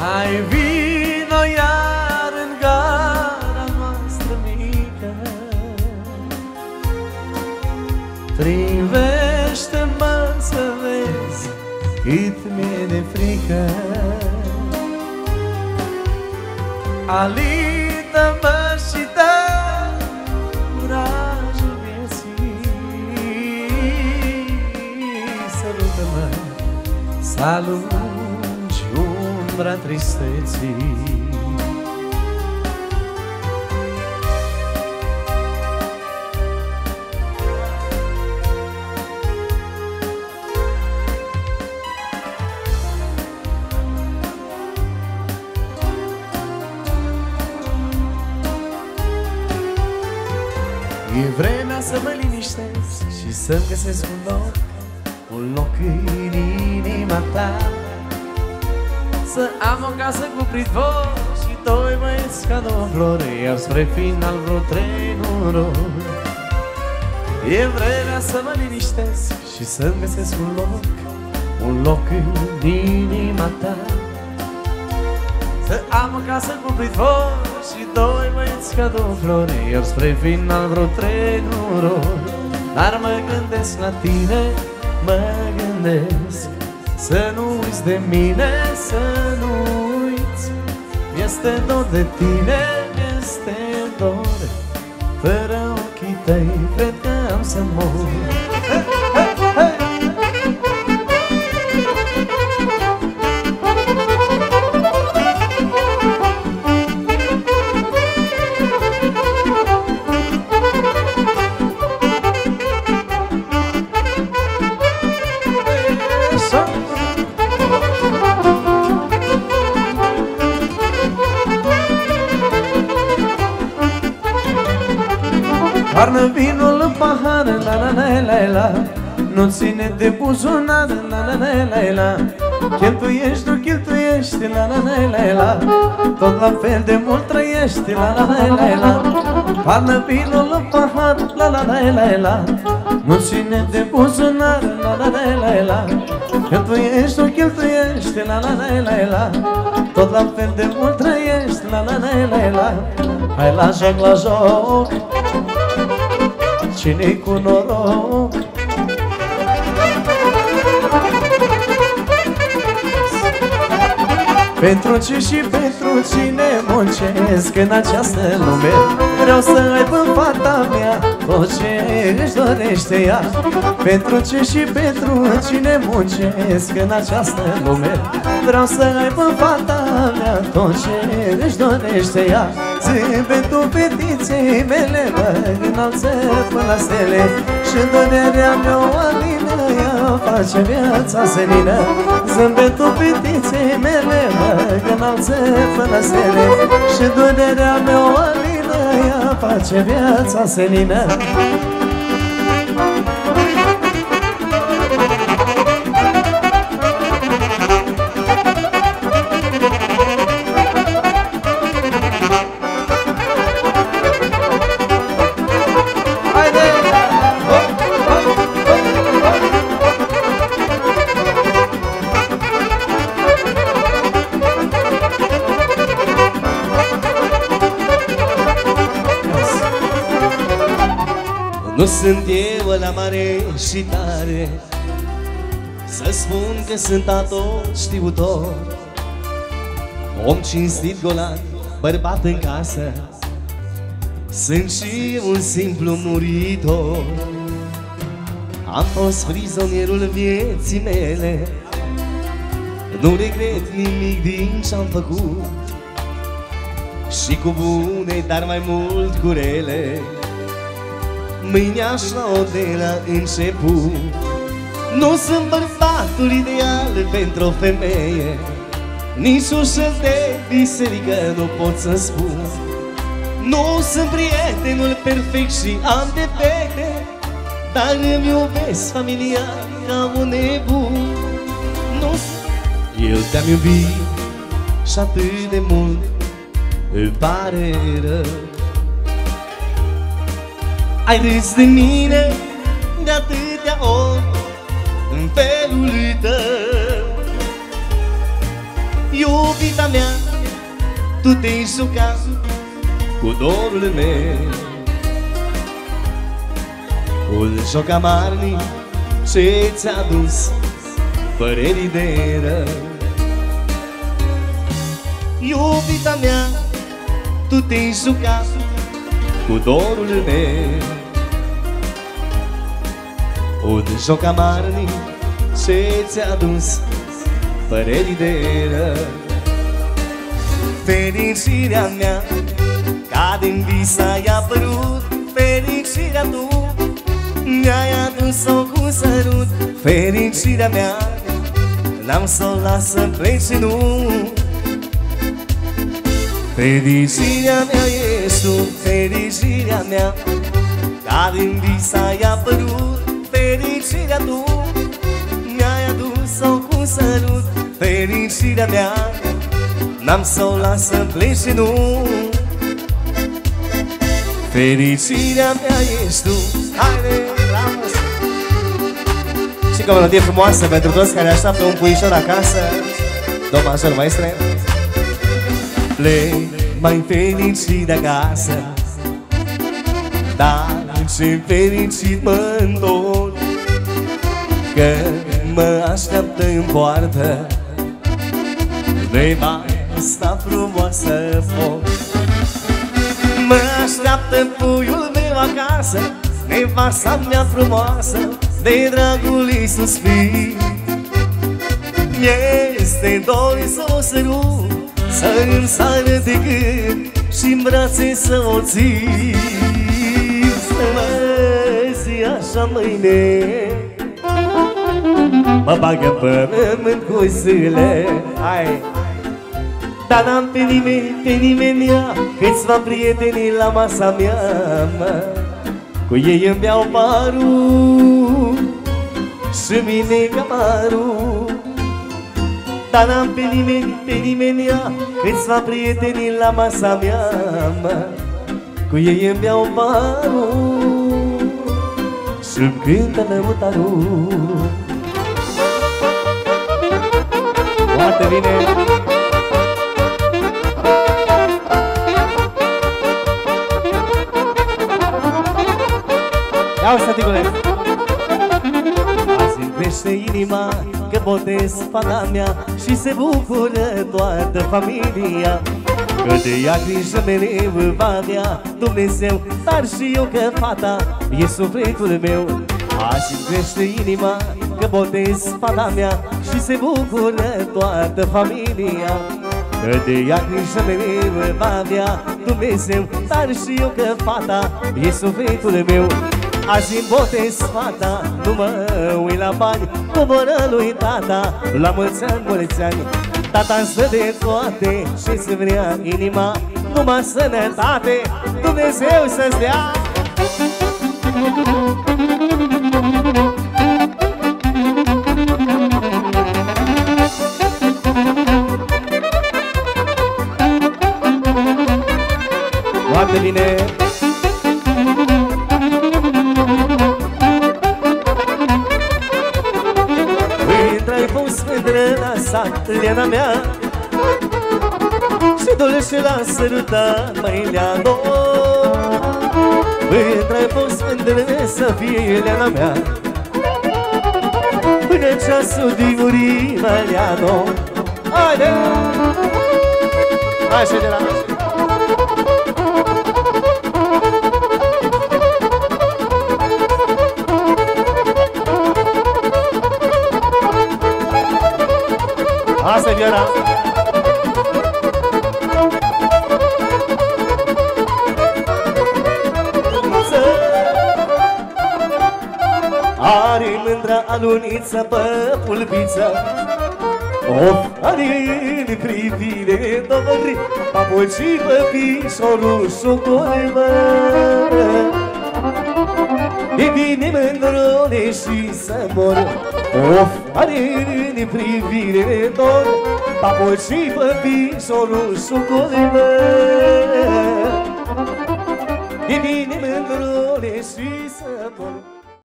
Hai vino iar în gara noastră mică, privește-mă să vezi cât mi-e de frică. Alită-mă și dă curajul vieții, sărută-mă să alungi umbra tristeții. E vremea să mă liniștesc și să-mi găsesc un loc în inima ta, să am o casă cu pridvor și doi băieți ca două flori, iar spre final vreo 3 noroi. E vremea să mă liniștesc și să-mi găsesc un loc în inima ta, să am o casă cu pridvor și doi băieți ca două flori, iar spre final vreo 3 noroi. Dar mă gândesc la tine, mă gândesc să nu uiți de mine, să nu uiți. Mi-este dor de tine, mi-este dor, fără ochii tăi cred că am să mor. Toarnă vinul în pahar, la la la la la, nu ține de buzunar, la la la la la. Cheltuiești, nu cheltuiești, la la la la la, tot la fel de mult trăiești, la la la la la. Toarnă vinul în pahar, la la la la la, nu ține de buzunar, la la la la la. Cheltuiești, nu cheltuiești, la la la la la, tot la fel de mult trăiești, la la la la la. Hai la joc, la joc, cine-i cu noroc? Pentru ce și pentru cine muncesc în această lume, vreau să aibă fata mea tot ce își dorește ea. Pentru ce și pentru cine muncesc în această lume, vreau să aibă fata mea tot ce își dorește ea. Zâmbetul fetiței mele mă înalță până la stele, și-n dorerea mea o alină, ea face viața senină. Zâmbetul fetiței mele mă înalță până la stele, și-n dorerea mea o alină, ea face viața senină. Nu sunt eu la mare și tare să spun că sunt atot știutor, om cinstit golan, bărbat în casă, sunt și un simplu muritor. Am fost prizonierul vieții mele, nu regret nimic din ce-am făcut, și cu bune, dar mai mult cu rele, mâine aș lua de la început. Nu sunt bărbatul ideal pentru o femeie, nici ușă de biserică nu pot să spun. Nu sunt prietenul perfect și am defecte, dar îmi iubesc familia ca un nebun. Eu te-am iubit și atât de mult îmi pare rău. Ai râs de mine de atâtea ori în felul tău. Iubita mea, tu te-ai jucat cu dorul meu. Un joc amarnic ce ți-a dus părerii de rău. Iubita mea, tu te-ai jucat cu dorul meu. Un joc amarnic ce ți-a dus părerii de rău. Fericirea mea ca din vis ai apărut. Fericirea tu mi-ai adus-o cu sărut. Fericirea mea n-am să-o las să plece, nu. Fericirea mea ești tu, fericirea mea ca din vis ai apărut. Fericirea tu mi-ai adus-o cu sărut. Fericirea mea n-am să-o las să plece, nu. Fericirea mea ești tu. Haide, la muzică! Și că o melodie frumoasă pentru toți care așteaptă un puișor acasă. Domn major, maestre. Plec mai fericit de acasă, dar ce fericit mă-ntorc, că mă așteaptă în poartă nevasta frumoasă foc. Mă așteaptă puiul meu acasă, nevasta mea frumoasă, de dragul ei suspir. Mi-este dor să o sărut, să însară de gând și-n brațe să o țin. Să mă zi așa mâine, mă bagă pe pământ cu zile. Hai! Dar n-am pe nimeni ea, câțiva prieteni la masa mea, mă. Cu ei îmi beau parul și mine camarul. Dar n-am pe nimeni ea, câțiva prieteni la masa mea, mă. Cu ei îmi beau parul și-mi cântă lăutarul. Foarte bine! Ia-o, staticule! Azi-mi crește inima că botez fata mea și se bucură toată familia, că de ea grijă mereu va avea Dumnezeu, dar și eu că fata e sufletul meu. Azi-mi crește inima că botez fata mea și se bucură toată familia, că de ea grijă mereu va avea Dumnezeu, dar și eu că fata e sufletul meu. Azi-mi botez fata, nu mă uit la bani, coboră lui tata, la mulți ani, mulți ani. Tata-mi stă de toate și-ți vrea inima, numai sănătate, Dumnezeu să-ți dea. Foarte bine! Intra-i fost mândră la sat, Lena mea, și dulce la sărutat mâinea două. Intra-i fost mândră să fie Lena mea, până ceasul din mărea două. Haide! Hai și de la... Asta e Viera! Are mândra aluniță pe pulpiță, of, are în privire dori, papucii pe pișorul șocolă. E bine mândrone și să mor, of, are în privire dor, papucii pe pișorul șocolă. E bine mândrone și să mor.